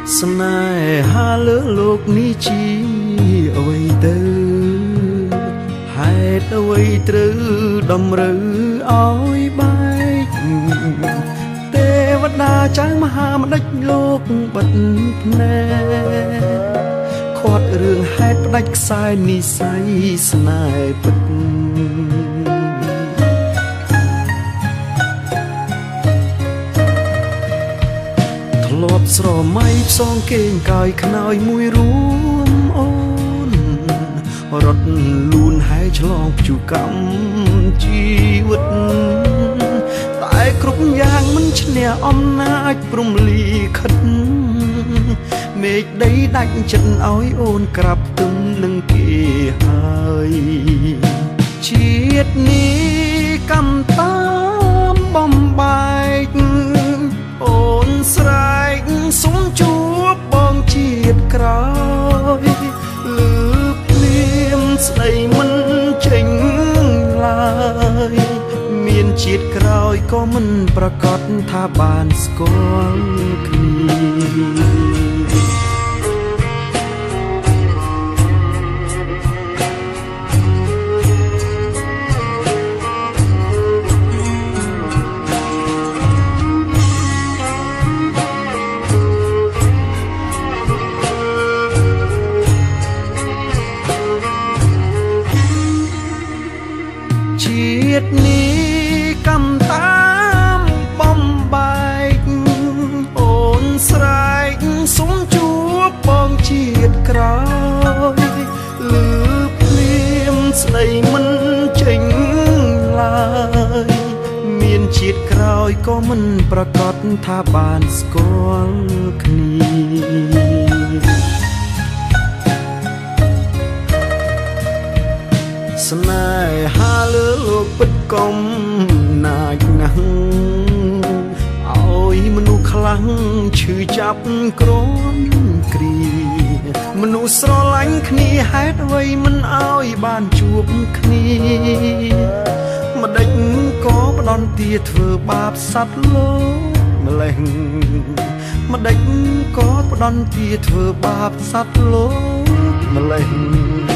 ស្នេហាលើលោកនេះជាអ្វីទៅហេតុអ្វីត្រូវតម្រូវឲ្យបែកទេវតាចៅមហាម្ដេចលោកបិទភ្នែកខាត់រឿងហេតុផ្ដាច់ខ្សែនិស័យស្នេហ៍ពិតធ្លាប់ស្រមៃផ្សងគេងកាយខ្នើយមួយរួមអូនរត់លូនហើយឆ្លងព្យុកម្មជីវិតតែគ្រប់យ៉ាងមិនឈ្នះអំណាចព្រំលីខិតមេឃដីដាច់ចិត្តឲ្យអូនក្រាបទុំនឹងគេហើយជាតិនេះកម្មតាមបំបែកអូនស្រែកសុំជួបបងជាតិក្រោយលឺភ្លៀមស្ដីមិនចេញឡើយមានជាតិក្រោយក៏មិនប្រកាសថាបានស្គាល់គ្នាជាតិនេះកម្មតាមបំបែកអូនស្រែកសុំជួបបងជាតិក្រោយលឺភ្លៀមស្ដីមិនចេញឡើយមានជាតិក្រោយក៏មិនប្រកាសថាបានស្គាល់គ្នាស្នេហាលើលោកពិតកុំណាចណាស់ឲ្យមនុស្សខ្លាំងឈឺចាប់ក្រំគ្រាមនុស្សស្រឡាញ់គ្នាហេតុអ្វីមិនឲ្យបានជួបគ្នាម្ដេចក៏ផ្ដន់ទាធ្វើបាបសត្វលោកម្លេះម្ដេចក៏ផ្ដន់ទាធ្វើបាបសត្វលោកម្លេះ